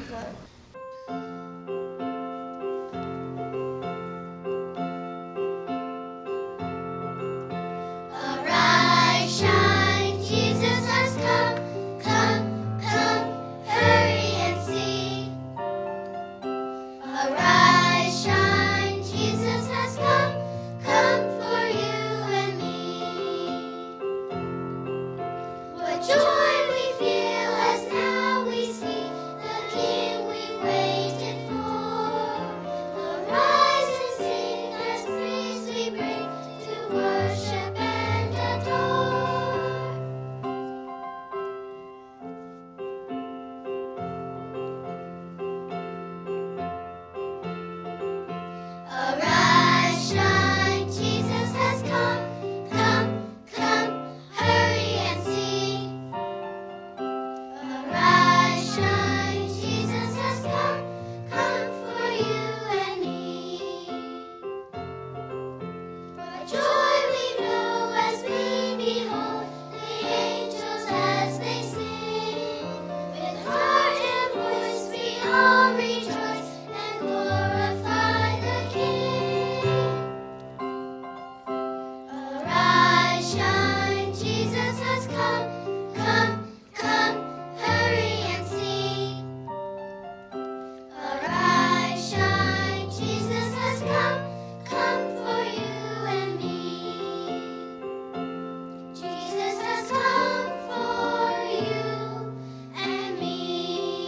float. Arise, shine, Jesus has come. Come, come, hurry and see. Arise, shine, Jesus has come. Come for you and me. What joy we feel as now we see the King we've waited for. Arise and sing as praise we bring to worship and adore. Arise, shine, Jesus has come. Come, come, hurry and see. Arise, shine, Jesus has come. Come for you and me. What joy we know as we behold the angels as they sing. With heart and voice we all rejoice and glorify the King. Arise, shine, Jesus has come. Come, come, hurry and see. Arise, shine, Jesus has come. Come for you and me. Jesus has come for you and me.